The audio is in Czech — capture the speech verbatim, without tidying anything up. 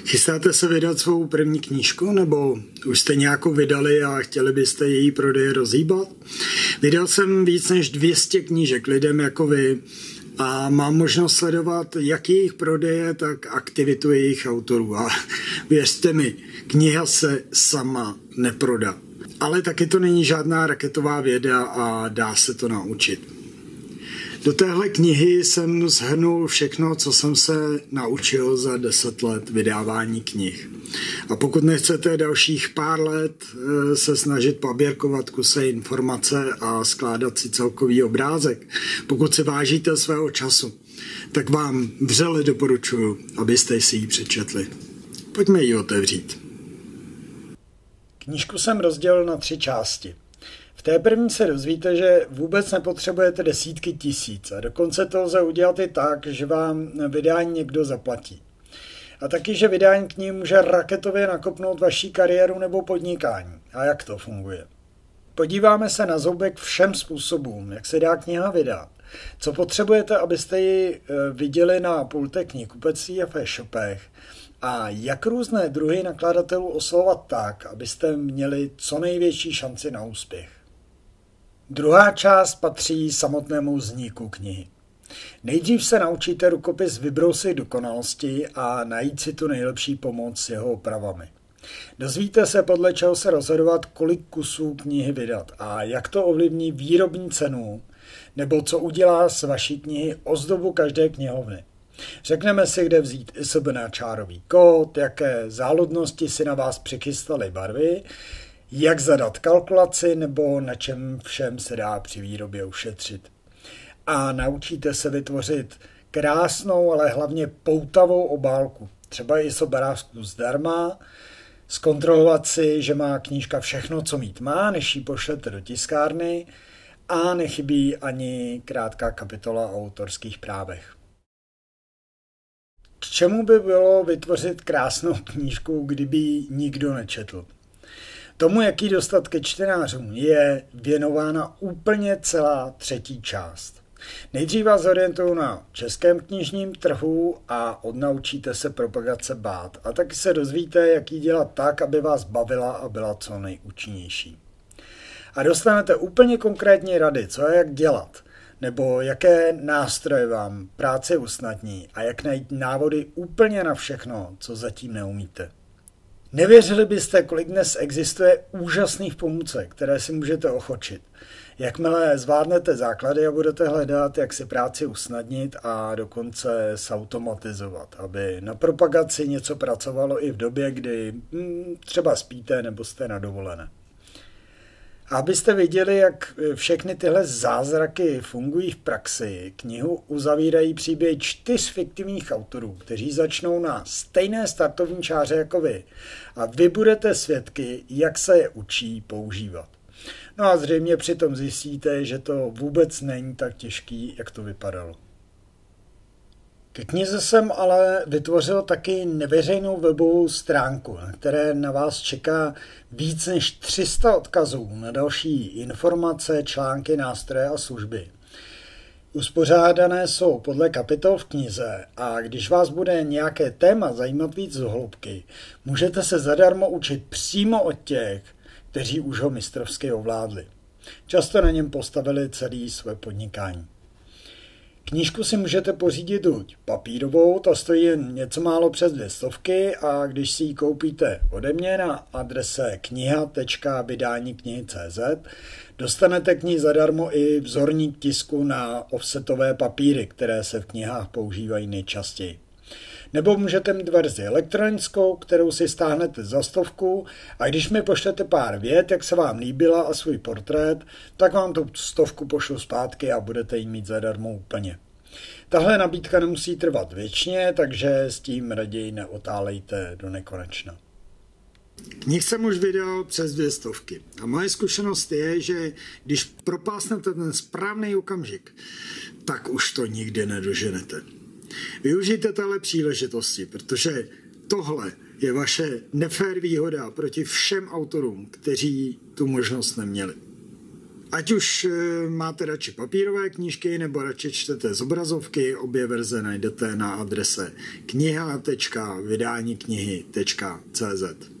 Chystáte se vydat svou první knížku, nebo už jste nějakou vydali a chtěli byste její prodej rozhýbat? Vydal jsem víc než dvě stě knížek lidem jako vy a mám možnost sledovat jak jejich prodeje, tak aktivitu jejich autorů. A věřte mi, kniha se sama neprodá. Ale taky to není žádná raketová věda a dá se to naučit. Do téhle knihy jsem shrnul všechno, co jsem se naučil za deset let vydávání knih. A pokud nechcete dalších pár let se snažit paběrkovat kuse informace a skládat si celkový obrázek, pokud si vážíte svého času, tak vám vřele doporučuji, abyste si ji přečetli. Pojďme ji otevřít. Knížku jsem rozdělil na tři části. V té první se dozvíte, že vůbec nepotřebujete desítky tisíc a dokonce to lze udělat i tak, že vám vydání někdo zaplatí. A taky, že vydání knihy může raketově nakopnout vaší kariéru nebo podnikání. A jak to funguje? Podíváme se na zoubek všem způsobům, jak se dá kniha vydat. Co potřebujete, abyste ji viděli na pultech knihkupectví a v e-shopech. A jak různé druhy nakladatelů oslovovat tak, abyste měli co největší šanci na úspěch. Druhá část patří samotnému vzniku knihy. Nejdřív se naučíte rukopis vybrousit dokonalosti a najít si tu nejlepší pomoc s jeho opravami. Dozvíte se, podle čeho se rozhodovat, kolik kusů knihy vydat a jak to ovlivní výrobní cenu, nebo co udělá z vaší knihy ozdobu každé knihovny. Řekneme si, kde vzít I S B N čárový kód, jaké záludnosti si na vás přichystaly barvy, jak zadat kalkulaci nebo na čem všem se dá při výrobě ušetřit. A naučíte se vytvořit krásnou, ale hlavně poutavou obálku, třeba i sobarávku zdarma, zkontrolovat si, že má knížka všechno, co mít má, než ji pošlete do tiskárny a nechybí ani krátká kapitola o autorských právech. K čemu by bylo vytvořit krásnou knížku, kdyby ji nikdo nečetl? Tomu, jaký dostat ke čtenářům, je věnována úplně celá třetí část. Nejdřív vás orientuju na českém knižním trhu a odnaučíte se propagace bát. A taky se dozvíte, jak ji dělat tak, aby vás bavila a byla co nejúčinnější. A dostanete úplně konkrétní rady, co a jak dělat, nebo jaké nástroje vám práci usnadní a jak najít návody úplně na všechno, co zatím neumíte. Nevěřili byste, kolik dnes existuje úžasných pomůcek, které si můžete ochočit. Jakmile zvládnete základy a budete hledat, jak si práci usnadnit a dokonce zautomatizovat, aby na propagaci něco pracovalo i v době, kdy hm, třeba spíte nebo jste na dovolené. A abyste viděli, jak všechny tyhle zázraky fungují v praxi, knihu uzavírají příběhy čtyř fiktivních autorů, kteří začnou na stejné startovní čáře jako vy. A vy budete svědky, jak se je učí používat. No a zřejmě přitom zjistíte, že to vůbec není tak těžký, jak to vypadalo. Ke knize jsem ale vytvořil taky neveřejnou webovou stránku, na které na vás čeká víc než tři sta odkazů na další informace, články, nástroje a služby. Uspořádané jsou podle kapitol v knize a když vás bude nějaké téma zajímat víc z hloubky, můžete se zadarmo učit přímo od těch, kteří už ho mistrovsky ovládli. Často na něm postavili celé své podnikání. Knížku si můžete pořídit buď papírovou, ta stojí jen něco málo přes dvě stovky a když si ji koupíte ode mě na adrese kniha tečka vydání knihy tečka cé zet, dostanete k ní zadarmo i vzorník tisku na offsetové papíry, které se v knihách používají nejčastěji. Nebo můžete mít verzi elektronickou, kterou si stáhnete za stovku a když mi pošlete pár vět, jak se vám líbila a svůj portrét, tak vám tu stovku pošlu zpátky a budete ji mít zadarmo úplně. Tahle nabídka nemusí trvat věčně, takže s tím raději neotálejte do nekonečna. Knih jsem už vydal přes dvě stovky a moje zkušenost je, že když propásnete ten správný okamžik, tak už to nikdy nedoženete. Využijte téhle příležitosti, protože tohle je vaše nefér výhoda proti všem autorům, kteří tu možnost neměli. Ať už máte radši papírové knížky nebo radši čtete z obrazovky, obě verze najdete na adrese kniha tečka vydání knihy tečka cé zet.